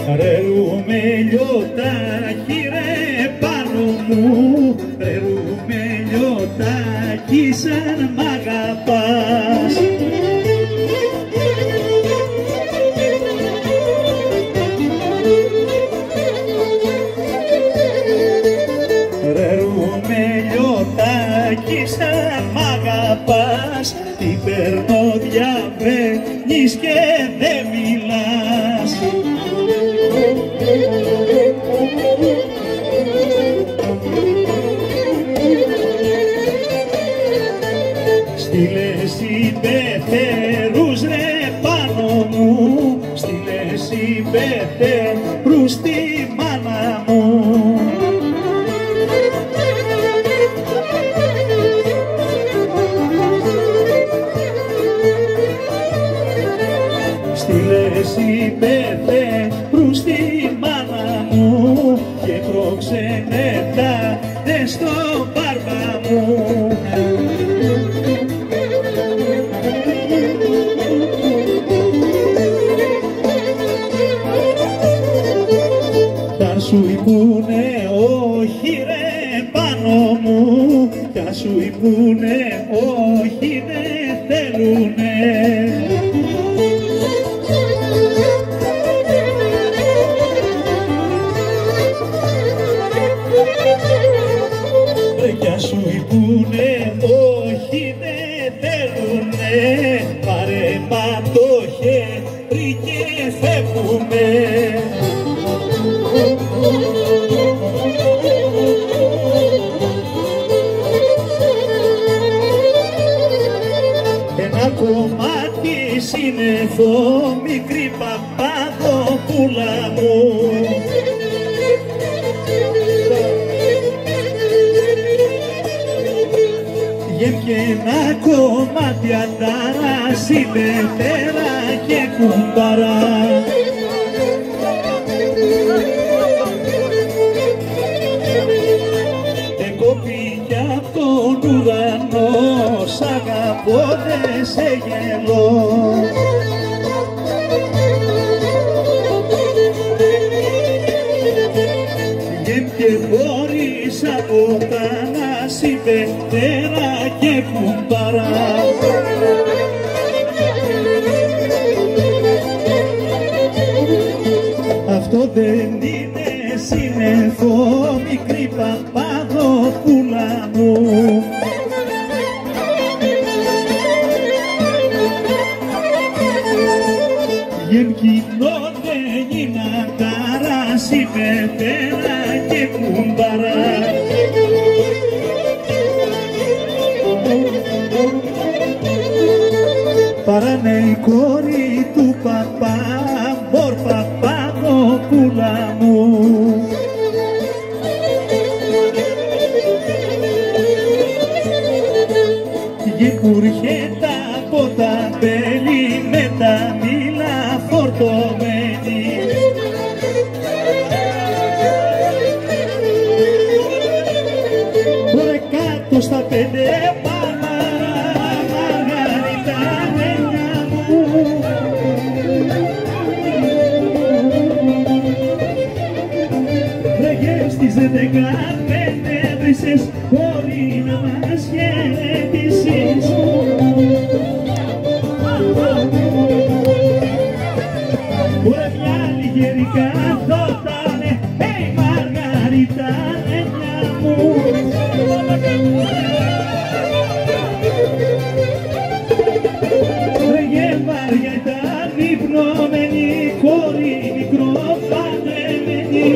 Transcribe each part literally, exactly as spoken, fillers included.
Ρε ρουμελιωτάκι ρε πάνω μου, ρε ρουμελιωτάκι σαν μ' αγαπάς. Ρε ρουμελιωτάκι σαν μ' αγαπάς, τι περνώ διαβαίνεις και δεν μιλάς. Στείλε συμπεθερούς ρε πάνω μου, στείλε συμπεθερούς στη μάνα μου. Στείλε συμπεθερούς στη μάνα μου και προξενετάτε στο μπάρμπα μου. Κι σου υπούνε όχι ρε πάνω μου, κι σου υπούνε όχι δεν θέλουνε. Κι σου υπούνε όχι δεν θέλουνε, πάρε μα το χέρι και φεύγουμε. Ένα κομμάτι σύννεφο, μικρή Παπαδοπούλα μου. Και ένα κομμάτι αντάρα, συμπετέρα και κουμπαρά. Εκόπηκε απ' τον ουρανό, σ' αγαπώ δεν σε γελώ. Και χωρίς από τα να συμπετέρα και κουμπαρά. Αυτό δεν είναι σύννεφο, μικρή Παπαδοπούλα μου. Γεμ κοινό δεν είναι αντάρα, συμπετέρα και κουμπαρά. Παράνε η κόρη του παπά, μορ Παπαδοπούλα μου. Γη που έρχεται από τα μπέλη με τα μήλα φορτωμένη. Τώρα κάτω στα πέντε μάνα, Μαργαριτάνια μου. Βρεγες στις δεκαπέντε βρυσες, μπορεί να μας χαιρετήσεις. Ωραία μια λιγερή καθότανε, hey Μαργαριτάνια μου. Βρεγε Μαργαριτάν υπνωμένη, κόρη μικροφαντεμένη.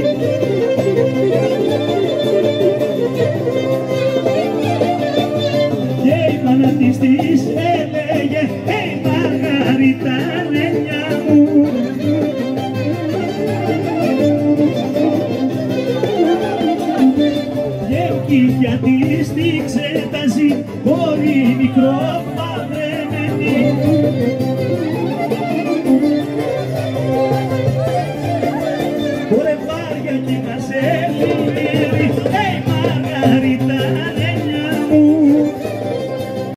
Και η μάνα της της έλεγε, hey Μαργαριτάνια μου. Και ο κύφια της τη ξετάζει, κόρη μικρό